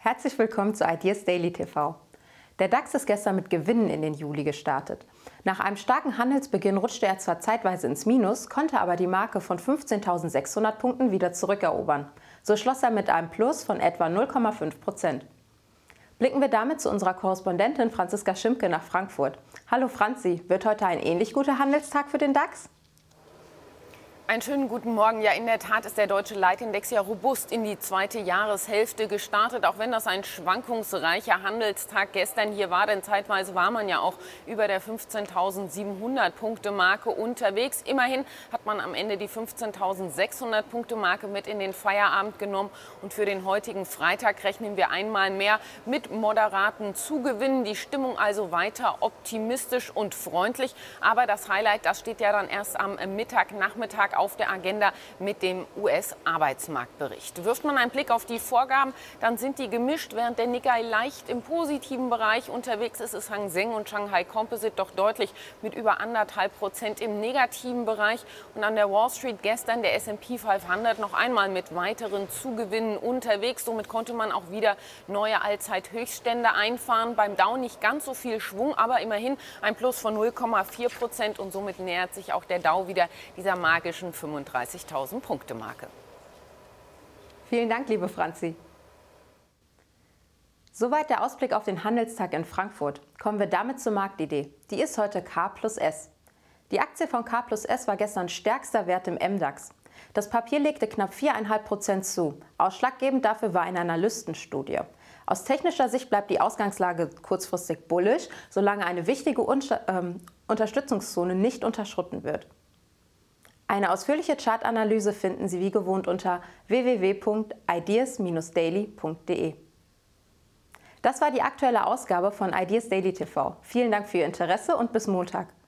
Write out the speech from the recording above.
Herzlich willkommen zu Ideas Daily TV. Der DAX ist gestern mit Gewinnen in den Juli gestartet. Nach einem starken Handelsbeginn rutschte er zwar zeitweise ins Minus, konnte aber die Marke von 15.600 Punkten wieder zurückerobern. So schloss er mit einem Plus von etwa 0,5%. Blicken wir damit zu unserer Korrespondentin Franziska Schimke nach Frankfurt. Hallo Franzi, wird heute ein ähnlich guter Handelstag für den DAX? Einen schönen guten Morgen. Ja, in der Tat ist der deutsche Leitindex ja robust in die zweite Jahreshälfte gestartet, auch wenn das ein schwankungsreicher Handelstag gestern hier war. Denn zeitweise war man ja auch über der 15.700 Punkte Marke unterwegs. Immerhin hat man am Ende die 15.600 Punkte Marke mit in den Feierabend genommen. Und für den heutigen Freitag rechnen wir einmal mehr mit moderaten Zugewinnen. Die Stimmung also weiter optimistisch und freundlich. Aber das Highlight, das steht ja dann erst am Nachmittag auf der Agenda mit dem US-Arbeitsmarktbericht. Wirft man einen Blick auf die Vorgaben, dann sind die gemischt. Während der Nikkei leicht im positiven Bereich unterwegs ist, ist Hang Seng und Shanghai Composite doch deutlich mit über 1,5% im negativen Bereich. Und an der Wall Street gestern der S&P 500 noch einmal mit weiteren Zugewinnen unterwegs. Somit konnte man auch wieder neue Allzeithöchststände einfahren. Beim Dow nicht ganz so viel Schwung, aber immerhin ein Plus von 0,4% und somit nähert sich auch der Dow wieder dieser magischen 35.000 Punkte Marke. Vielen Dank, liebe Franzi. Soweit der Ausblick auf den Handelstag in Frankfurt. Kommen wir damit zur Marktidee. Die ist heute K+S. Die Aktie von K+S war gestern stärkster Wert im MDAX. Das Papier legte knapp 4,5% zu. Ausschlaggebend dafür war eine Analystenstudie. Aus technischer Sicht bleibt die Ausgangslage kurzfristig bullish, solange eine wichtige Unterstützungszone nicht unterschritten wird. Eine ausführliche Chartanalyse finden Sie wie gewohnt unter www.ideas-daily.de. Das war die aktuelle Ausgabe von Ideas Daily TV. Vielen Dank für Ihr Interesse und bis Montag.